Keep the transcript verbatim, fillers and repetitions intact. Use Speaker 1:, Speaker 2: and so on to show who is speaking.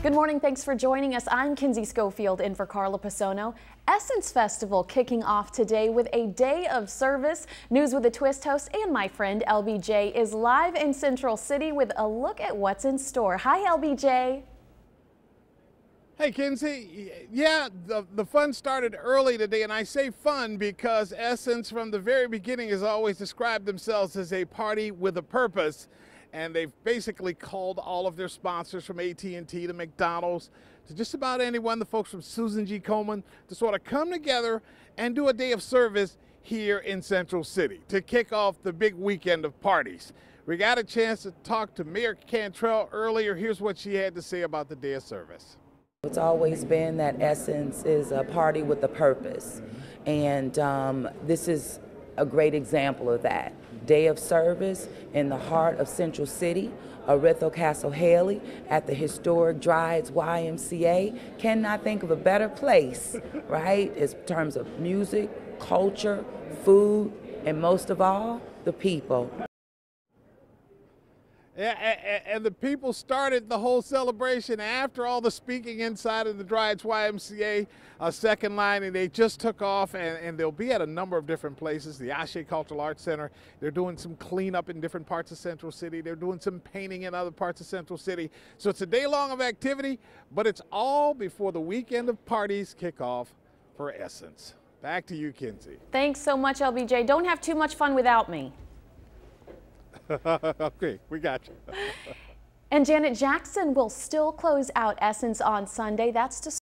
Speaker 1: Good morning. Thanks for joining us. I'm Kinsey Schofield in for Carla Pisono. Essence Festival kicking off today with a day of service. News with a Twist host and my friend L B J is live in Central City with a look at what's in store. Hi, L B J.
Speaker 2: Hey, Kinsey. Yeah, the, the fun started early today, and I say fun because Essence from the very beginning has always described themselves as a party with a purpose. And they've basically called all of their sponsors from A T and T to McDonald's to just about anyone, the folks from Susan G. Komen, to sort of come together and do a day of service here in Central City to kick off the big weekend of parties. We got a chance to talk to Mayor Cantrell earlier. Here's what she had to say about the day of service.
Speaker 3: It's always been that Essence is a party with a purpose, and um, this is a great example of that. Day of service in the heart of Central City, Oretho Castle Haley at the historic Dryades Y M C A. Cannot think of a better place, right, in terms of music, culture, food, and most of all, the people.
Speaker 2: Yeah, and the people started the whole celebration after all the speaking inside of the Dryades Y M C A uh, second line, and they just took off, and, and they'll be at a number of different places. The Ashe Cultural Arts Center, they're doing some cleanup in different parts of Central City. They're doing some painting in other parts of Central City. So it's a day long of activity, but it's all before the weekend of parties kick off for Essence. Back to you, Kinsey.
Speaker 1: Thanks so much, L B J. Don't have too much fun without me.
Speaker 2: Okay, we got you.
Speaker 1: And Janet Jackson will still close out Essence on Sunday. That's to